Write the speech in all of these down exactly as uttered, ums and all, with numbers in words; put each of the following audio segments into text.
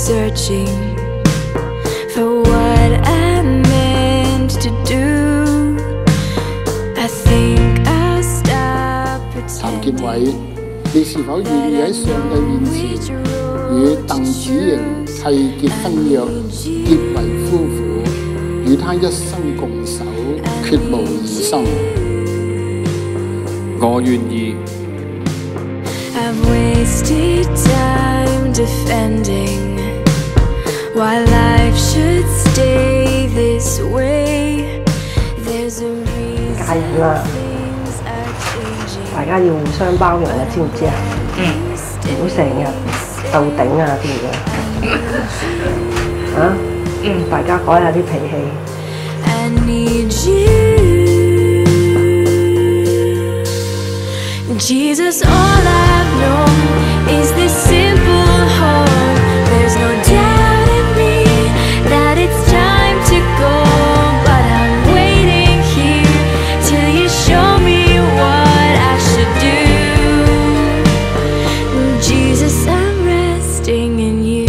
searching for what I meant to do. I think I'll stop 譚建偉，你是否願意喺上帝面前與鄧子瑩締結婚約，結為夫婦，與他一生共守，決無二心？ 我願意。 I've wasted time defending why life should stay this way. There's a reason 嫁人啦， things are changing. 大家要互相包容啊，知唔知啊？嗯，唔好成日鬥頂啊啲嘢。啊，嗯，大家改下啲脾氣。 I need you, Jesus. All I've known is this simple hope. There's no doubt in me that it's time to go, but I'm waiting here till you show me what I should do. Jesus, I'm resting in you.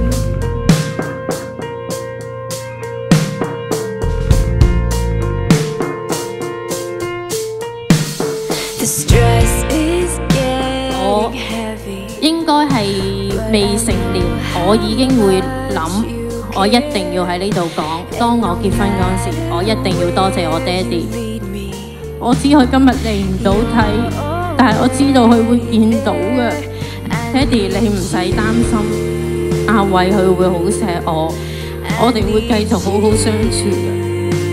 The stress is getting heavy. 應該係未成年，我已經會諗，我一定要喺呢度講。當我結婚嗰陣時，我一定要多謝我爹哋。我知佢今日嚟唔到睇，但係我知道佢會見到嘅。爹哋，你唔使擔心，阿偉佢會好錫我，我哋會繼續好好相處嘅。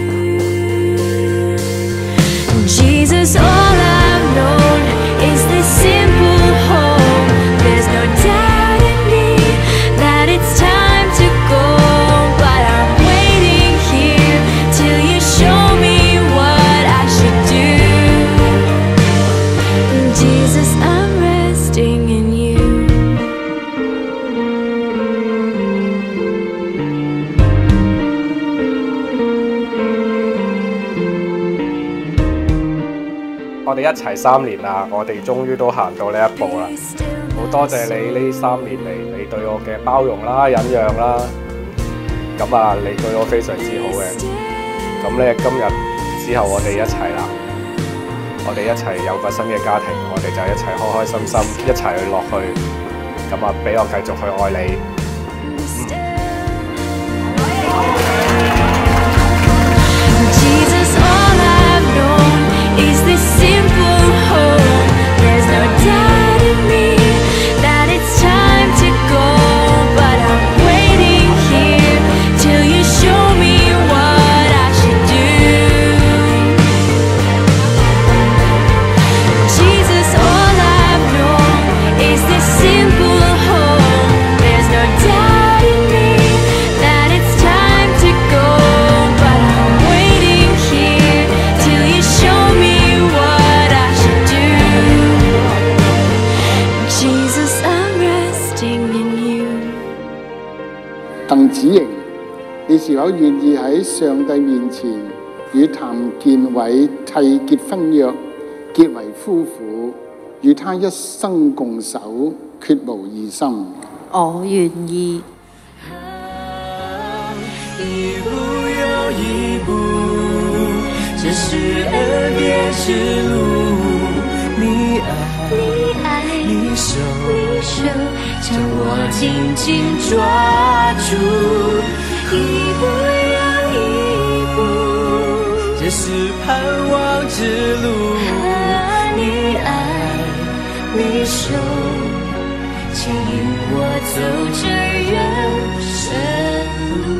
Jesus, all I've known is this simple hope. There's no doubt in me that it's time to go, but I'm waiting here till you show me what I should do. Jesus, I'm resting in you. 我哋一齊三年啦，我哋終於都行到呢一步啦！好多謝你呢三年嚟，你對我嘅包容啦、忍讓啦，咁啊，你對我非常之好嘅。咁咧，今日之後我哋一齊啦，我哋一齊有個新嘅家庭，我哋就一齊開開心心一齊去落去，咁啊，俾我繼續去愛你。 Jesus, all I've known is this simple hope. There's no doubt in me that it's time to go, but I'm waiting here till you show me what I should do. Jesus, all I've known is this simple hope. There's no doubt in me that it's time to go, but I'm waiting here till you show me what I should do. Jesus, I'm resting in you. 鄧子瑩，你是否願意喺上帝面前與譚建偉締結婚約，結為夫婦，與他一生共守，決無二心？ 我願意。 一步又一步，这是恩典之路。你爱，你爱，你手，你手，将我紧紧抓住。一步又一步，这是盼望之路。你爱，你手，牵引我走这人生路。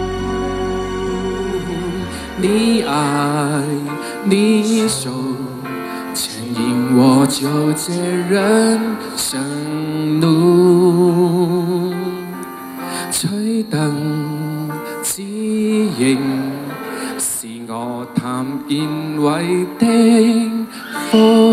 你爱，你手，牵引我走这人生路。吹燈指引，是我譚建偉的福。